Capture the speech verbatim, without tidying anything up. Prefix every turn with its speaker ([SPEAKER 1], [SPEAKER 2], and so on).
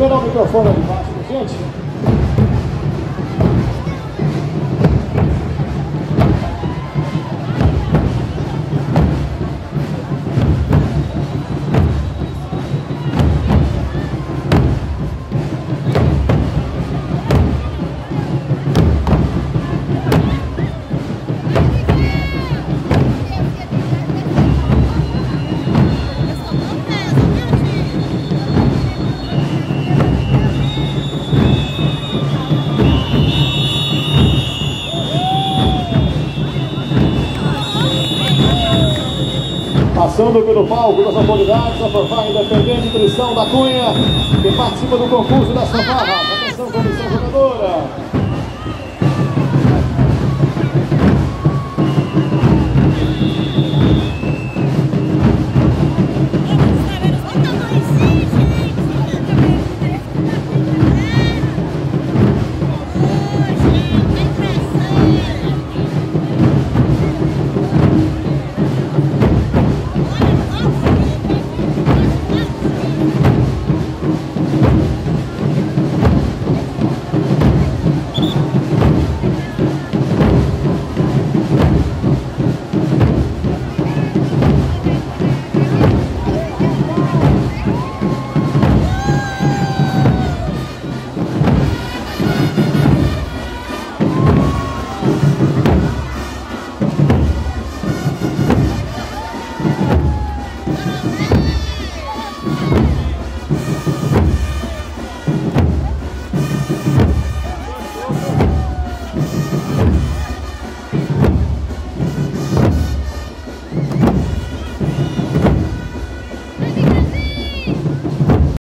[SPEAKER 1] liberar o microfone ali embaixo, gente. Passando pelo palco das autoridades, a fanfarra independente Tristão da Cunha, que participa do concurso das fanfarras.